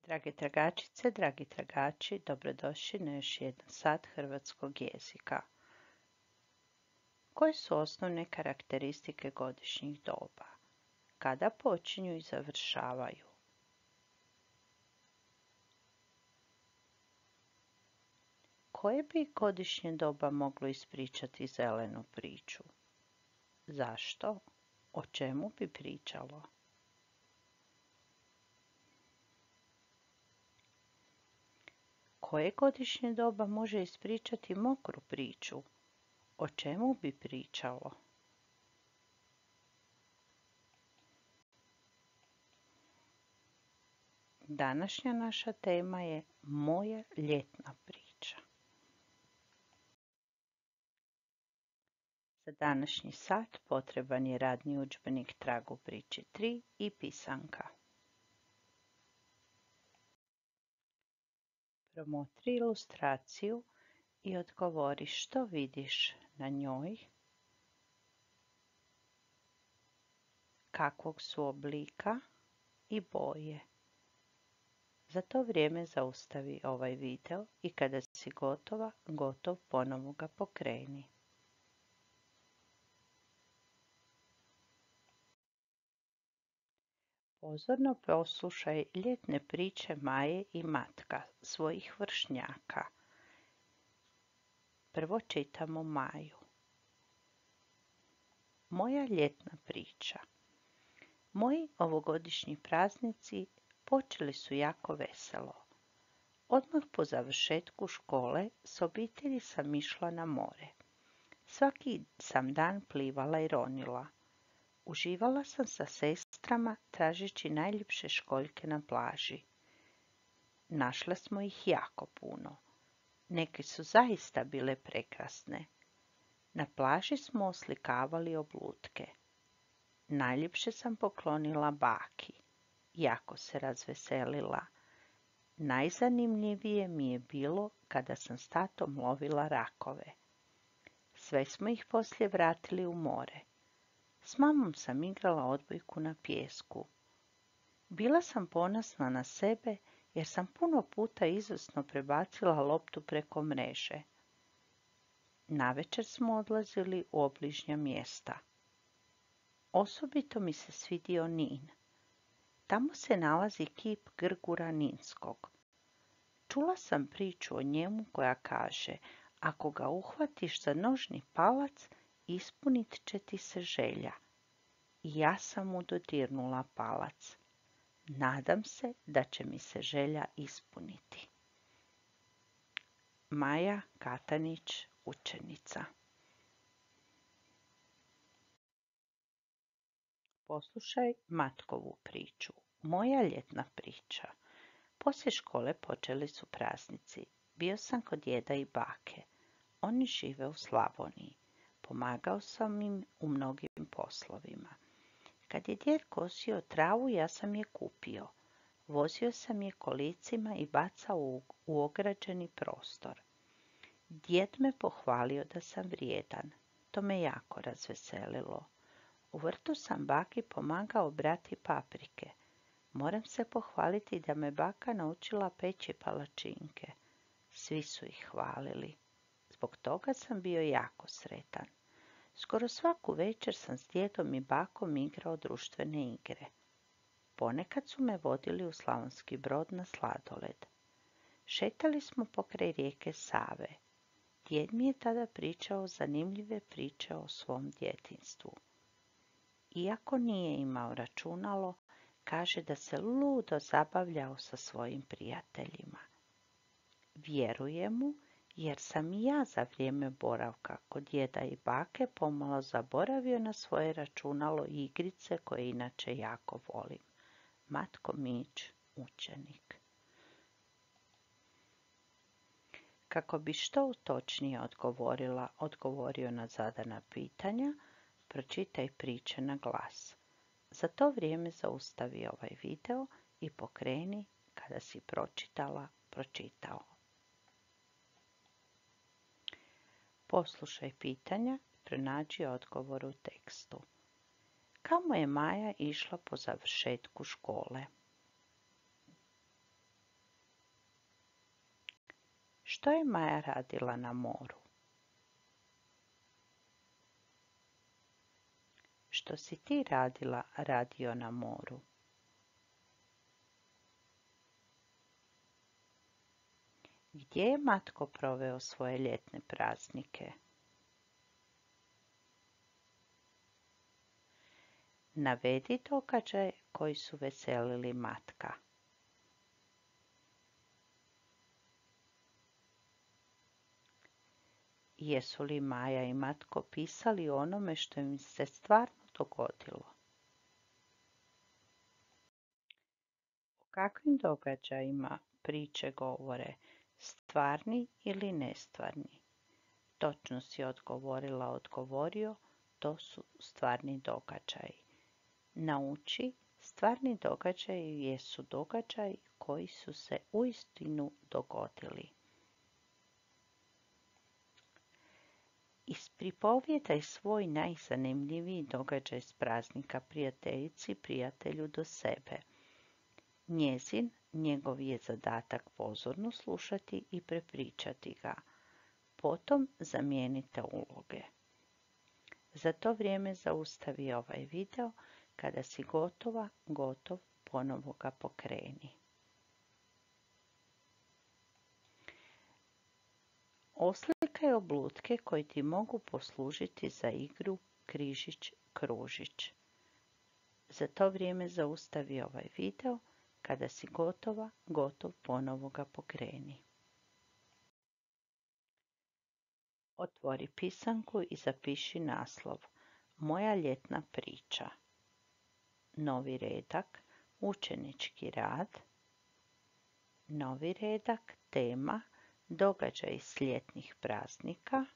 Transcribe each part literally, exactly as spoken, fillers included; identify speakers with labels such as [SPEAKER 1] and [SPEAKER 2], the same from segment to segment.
[SPEAKER 1] Drage tragačice, dragi tragači, dobrodošli na još jedan sat hrvatskog jezika. Koje su osnovne karakteristike godišnjih doba? Kada počinju i završavaju? Koje bi godišnje doba moglo ispričati zelenu priču? Zašto? O čemu bi pričalo? Koje godišnje doba može ispričati mokru priču? O čemu bi pričalo? Današnja naša tema je moja ljetna priča. Za današnji sat potreban je radni udžbenik Trag u priči tri i pisanka. Promotri ilustraciju i odgovori što vidiš na njoj, kakvog su oblika i boje. Za to vrijeme zaustavi ovaj video i kada si gotova, gotov, ponovo ga pokreni. Pozorno poslušaj ljetne priče Maje i Matka, svojih vršnjaka. Prvo čitamo Maju. Moja ljetna priča. Moji ovogodišnji praznici počeli su jako veselo. Odmah po završetku škole s obitelji sam išla na more. Svaki sam dan plivala i ronila. Uživala sam sa sestrama tražeći najljepše školjke na plaži. Našle smo ih jako puno. Neke su zaista bile prekrasne. Na plaži smo oslikavali oblutke. Najljepše sam poklonila baki. Jako se razveselila. Najzanimljivije mi je bilo kada sam s tatom lovila rakove. Sve smo ih poslije vratili u more. S mamom sam igrala odbojku na pijesku. Bila sam ponosna na sebe jer sam puno puta izvrsno prebacila loptu preko mreže. Navečer smo odlazili u obližnja mjesta. Osobito mi se svidio Nin. Tamo se nalazi kip Grgura Ninskog. Čula sam priču o njemu koja kaže, ako ga uhvatiš za nožni palac, ispunit će ti se želja. I ja sam mu dodirnula palac. Nadam se da će mi se želja ispuniti. Maja Katanić, učenica. Poslušaj Matkovu priču. Moja ljetna priča. Poslije škole počeli su praznici. Bio sam kod djeda i bake. Oni žive u Slavoniji. Pomagao sam im u mnogim poslovima. Kad je djed kosio travu, ja sam je kupio. Vozio sam je kolicima i bacao u, u ograđeni prostor. Djed me pohvalio da sam vrijedan. To me jako razveselilo. U vrtu sam baki pomagao brati paprike. Moram se pohvaliti da me baka naučila peći palačinke. Svi su ih hvalili. Zbog toga sam bio jako sretan. Skoro svaku večer sam s djedom i bakom igrao društvene igre. Ponekad su me vodili u Slavonski Brod na sladoled. Šetali smo pokraj rijeke Save. Djed mi je tada pričao zanimljive priče o svom djetinjstvu. Iako nije imao računalo, kaže da se ludo zabavljao sa svojim prijateljima. Vjerujem mu, jer sam i ja za vrijeme boravka kod djeda i bake pomalo zaboravio na svoje računalo i igrice koje inače jako volim. Matko Mić, učenik. Kako bi što točnije odgovorila, odgovorio na zadana pitanja, pročitaj priče na glas. Za to vrijeme zaustavi ovaj video i pokreni kada si pročitala, pročitao. Poslušaj pitanja, pronađi odgovor u tekstu. Kamo je Maja išla po završetku škole? Što je Maja radila na moru? Što si ti radila, radio na moru? Gdje je Matko proveo svoje ljetne praznike? Navedi događaje koji su veselili Matka. Jesu li Maja i Matko pisali o onome što im se stvarno dogodilo? O kakvim događajima priče govore, stvarni ili nestvarni? Točno si odgovorila, odgovorio, to su stvarni događaji. Nauči, stvarni događaji jesu događaji koji su se uistinu dogodili. Ispripovjedaj svoj najzanimljiviji događaj s praznika prijateljici, prijatelju do sebe. Njezin, njegov je zadatak pozorno slušati i prepričati ga. Potom zamijenite uloge. Za to vrijeme zaustavi ovaj video. Kada si gotova, gotov, ponovo ga pokreni. Oslikaj oblutke koji ti mogu poslužiti za igru križić-kružić. Za to vrijeme zaustavi ovaj video. Kada si gotova, gotov, ponovo ga pokreni. Otvori pisanku i zapiši naslov Moja ljetna priča. Novi redak, učenički rad. Novi redak, tema, događaj s ljetnih praznika.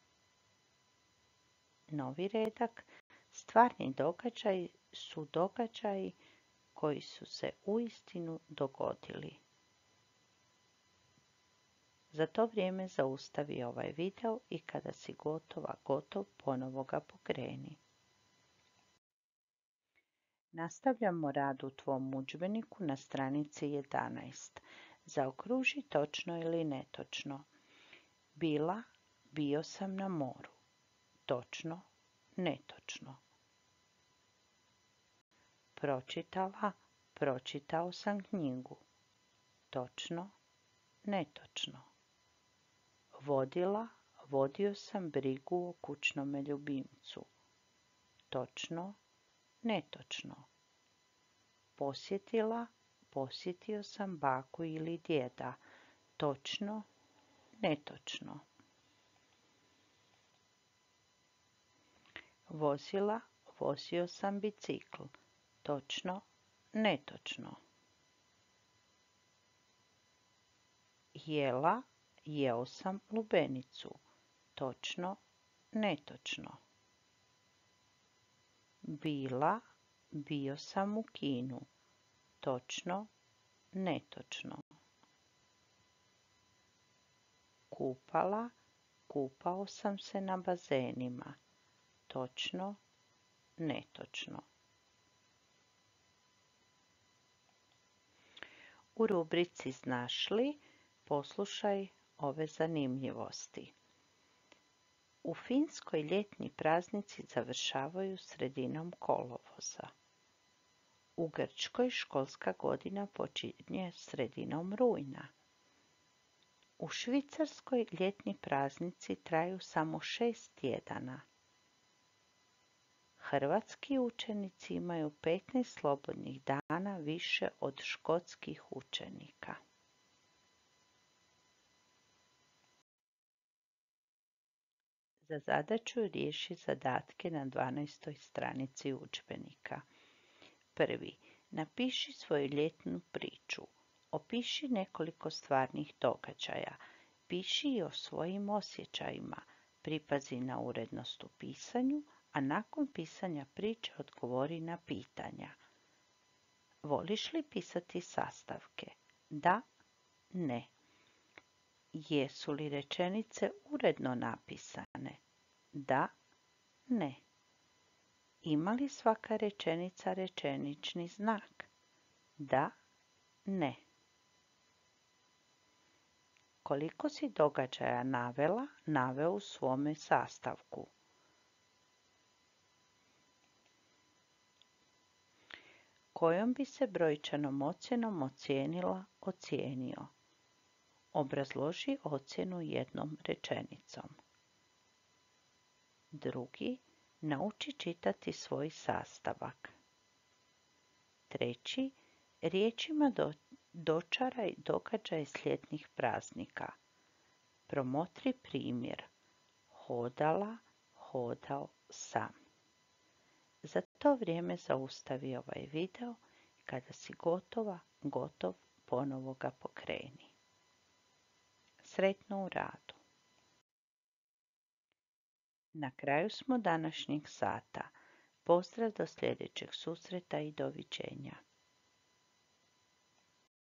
[SPEAKER 1] Novi redak, stvarni događaji su događaji koji su se uistinu dogodili. Za to vrijeme zaustavi ovaj video i kada si gotova, gotov, ponovo ga pokreni. Nastavljamo rad u tvom udžbeniku na stranici jedanaest. Zaokruži točno ili netočno. Bila, bio sam na moru. Točno, netočno. Pročitala, pročitao sam knjigu. Točno, netočno. Vodila, vodio sam brigu o kućnome ljubimcu. Točno, netočno. Posjetila, posjetio sam baku ili djeda. Točno, netočno. Vozila, vozio sam bicikl. Točno, netočno. Jela, jeo sam lubenicu. Točno, netočno. Bila, bio sam u kinu. Točno, netočno. Kupala, kupao sam se na bazenima. Točno, netočno. U rubrici Znaš li, poslušaj ove zanimljivosti. U Finskoj ljetni praznici završavaju sredinom kolovoza. U Grčkoj školska godina počinje sredinom rujna. U Švicarskoj ljetni praznici traju samo šest tjedana. Hrvatski učenici imaju petnaest slobodnih dana više od škotskih učenika. Za zadaću riješi zadatke na dvanaestoj stranici udžbenika. Prvi. Napiši svoju ljetnu priču. Opiši nekoliko stvarnih događaja. Piši i o svojim osjećajima. Pripazi na urednost u pisanju, a nakon pisanja priče odgovori na pitanja. Voliš li pisati sastavke? Da, ne. Jesu li rečenice uredno napisane? Da, ne. Ima li svaka rečenica rečenični znak? Da, ne. Koliko si događaja navela, naveo u svome sastavku. Kojom bi se brojčanom ocjenom ocijenila, ocijenio? Obrazloži ocjenu jednom rečenicom. Drugi, nauči čitati svoj sastavak. Treći, riječima do, dočaraj događaj s ljetnih praznika. Promotri primjer. Hodala, hodal sam. Za to vrijeme zaustavi ovaj video i kada si gotova, gotov, ponovo ga pokreni. Sretno u radu! Na kraju smo današnjeg sata. Pozdrav do sljedećeg susreta i doviđenja.